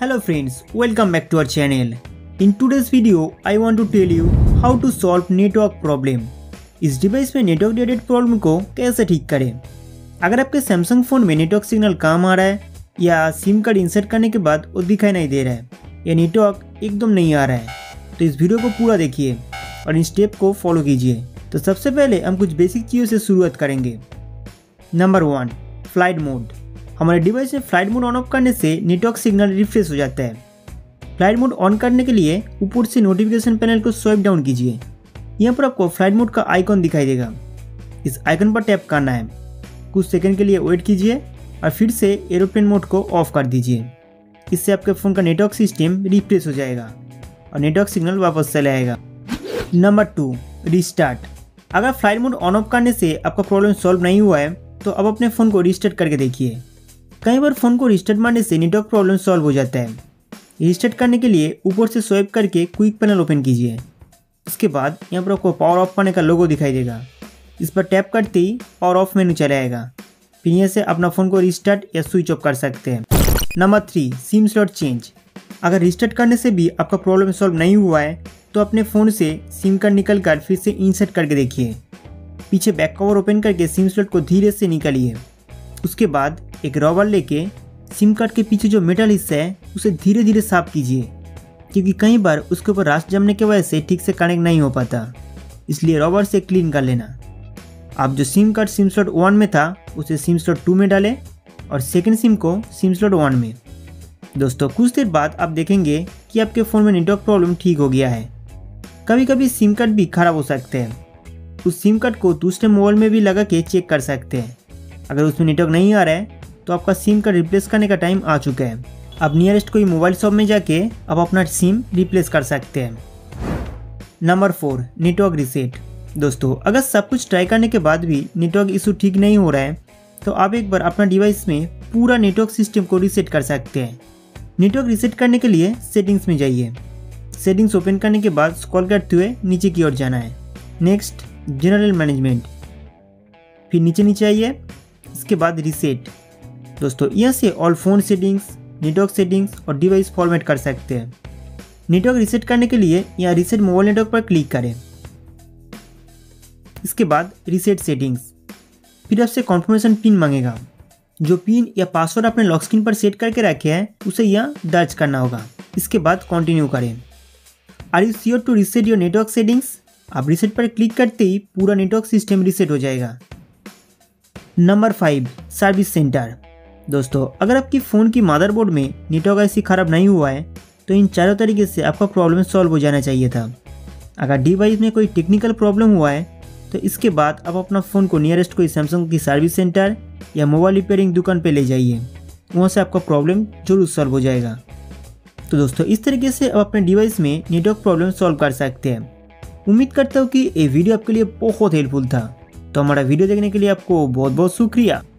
Hello friends, welcome back to our channel. In today's video, I want to tell you how to solve network problem. इस device में network related problem को कैसे ठीक करें। अगर आपके सैमसंग फ़ोन में नेटवर्क सिग्नल कम आ रहा है या सिम कार्ड इंसर्ट करने के बाद वो दिखाई नहीं दे रहा है या नेटवर्क एकदम नहीं आ रहा है, तो इस वीडियो को पूरा देखिए और इन स्टेप को फॉलो कीजिए। तो सबसे पहले हम कुछ बेसिक चीज़ों से शुरुआत करेंगे। Number 1, flight mode. हमारे डिवाइस में फ्लाइट मोड ऑन ऑफ करने से नेटवर्क सिग्नल रिफ्रेश हो जाता है। फ्लाइट मोड ऑन करने के लिए ऊपर से नोटिफिकेशन पैनल को स्वाइप डाउन कीजिए। यहाँ पर आपको फ्लाइट मोड का आइकॉन दिखाई देगा। इस आइकन पर टैप करना है। कुछ सेकंड के लिए वेट कीजिए और फिर से एरोप्लेन मोड को ऑफ कर दीजिए। इससे आपके फ़ोन का नेटवर्क सिस्टम रिफ्रेश हो जाएगा और नेटवर्क सिग्नल वापस चले आएगा। Number 2, restart. अगर फ्लाइट मोड ऑन ऑफ करने से आपका प्रॉब्लम सॉल्व नहीं हुआ है तो अब अपने फ़ोन को रीस्टार्ट करके देखिए। कई बार फ़ोन को रीस्टार्ट मारने से नेटवर्क प्रॉब्लम सॉल्व हो जाता है। रीस्टार्ट करने के लिए ऊपर से स्वाइप करके क्विक पैनल ओपन कीजिए। इसके बाद यहाँ पर आपको पावर ऑफ करने का लोगो दिखाई देगा। इस पर टैप करते ही पावर ऑफ मेनू चला आएगा। फिर यहाँ से अपना फ़ोन को रीस्टार्ट या स्विच ऑफ कर सकते हैं। Number 3, SIM slot change. अगर रीस्टार्ट करने से भी आपका प्रॉब्लम सॉल्व नहीं हुआ है तो अपने फ़ोन से सिम कार्ड निकल कर फिर से इंसर्ट करके देखिए। पीछे बैक कवर ओपन करके सिम स्लॉट को धीरे से निकालिए। उसके बाद एक रबर लेके सिम कार्ड के पीछे जो मेटल हिस्सा है उसे धीरे धीरे साफ कीजिए, क्योंकि कई बार उसके ऊपर रास्ट जमने की वजह से ठीक से कनेक्ट नहीं हो पाता, इसलिए रबर से क्लीन कर लेना। आप जो सिम कार्ड सिम स्लॉट 1 में था उसे सिम स्लॉट 2 में डालें और सेकंड सिम को सिम स्लॉट 1 में। दोस्तों, कुछ देर बाद आप देखेंगे कि आपके फ़ोन में नेटवर्क प्रॉब्लम ठीक हो गया है। कभी कभी सिम कार्ड भी खराब हो सकते हैं। उस सिम कार्ड को दूसरे मोबाइल में भी लगा के चेक कर सकते हैं। अगर उसमें नेटवर्क नहीं आ रहा है तो आपका सिम कार्ड रिप्लेस करने का टाइम आ चुका है। आप नियरेस्ट कोई मोबाइल शॉप में जाके आप अपना सिम रिप्लेस कर सकते हैं। Number 4, network reset. दोस्तों, अगर सब कुछ ट्राई करने के बाद भी नेटवर्क इशू ठीक नहीं हो रहा है तो आप एक बार अपना डिवाइस में पूरा नेटवर्क सिस्टम को रीसेट कर सकते हैं। नेटवर्क रीसेट करने के लिए सेटिंग्स में जाइए। सेटिंग्स ओपन करने के बाद स्क्रॉल करते हुए नीचे की ओर जाना है। Next, general management. फिर नीचे आइए। इसके बाद रीसेट। दोस्तों, यहाँ से all phone settings, network settings और डिवाइस फॉर्मेट कर सकते हैं। नेटवर्क रीसेट करने के लिए यहाँ रीसेट मोबाइल नेटवर्क पर क्लिक करें। इसके बाद रीसेट सेटिंग्स। फिर आपसे कॉन्फर्मेशन पिन मांगेगा। जो पिन या पासवर्ड आपने लॉक स्क्रीन पर सेट करके रखे हैं उसे यहाँ दर्ज करना होगा। इसके बाद कंटिन्यू करें। Are you sure to reset your network settings? आप रीसेट पर क्लिक करते ही पूरा नेटवर्क सिस्टम रीसेट हो जाएगा। Number 5, service centre. दोस्तों, अगर आपकी फ़ोन की मदरबोर्ड में नेटवर्क ऐसी ख़राब नहीं हुआ है तो इन चारों तरीके से आपका प्रॉब्लम सॉल्व हो जाना चाहिए था। अगर डिवाइस में कोई टेक्निकल प्रॉब्लम हुआ है तो इसके बाद आप अपना फ़ोन को नियरेस्ट कोई सैमसंग की सर्विस सेंटर या मोबाइल रिपेयरिंग दुकान पे ले जाइए। वहाँ से आपका प्रॉब्लम जरूर सॉल्व हो जाएगा। तो दोस्तों, इस तरीके से आप अपने डिवाइस में नेटवर्क प्रॉब्लम सॉल्व कर सकते हैं। उम्मीद करता हूँ कि ये वीडियो आपके लिए बहुत हेल्पफुल था। तो हमारा वीडियो देखने के लिए आपको बहुत बहुत शुक्रिया।